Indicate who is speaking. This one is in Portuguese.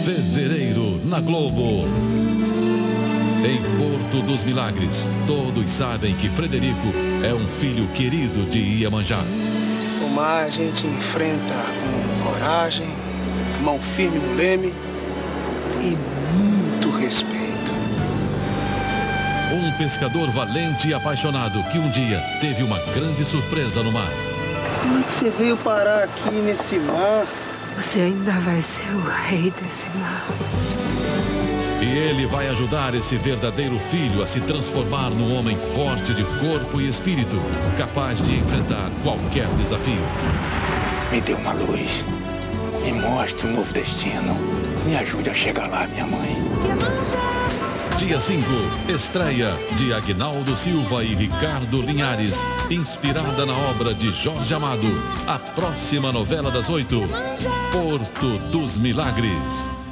Speaker 1: Fevereiro, na Globo. Em Porto dos Milagres, todos sabem que Frederico é um filho querido de Iemanjá.
Speaker 2: O mar a gente enfrenta com coragem, mão firme no leme e muito respeito.
Speaker 1: Um pescador valente e apaixonado que um dia teve uma grande surpresa no mar.
Speaker 2: Como é que você veio parar aqui nesse mar?
Speaker 3: Você ainda vai ser o rei desse mar.
Speaker 1: E ele vai ajudar esse verdadeiro filho a se transformar num homem forte de corpo e espírito, capaz de enfrentar qualquer desafio.
Speaker 2: Me dê uma luz, me mostre um novo destino, me ajude a chegar lá, minha mãe.
Speaker 1: Dia 5, estreia de Aguinaldo Silva e Ricardo Linhares, inspirada na obra de Jorge Amado. A próxima novela das 8, Porto dos Milagres.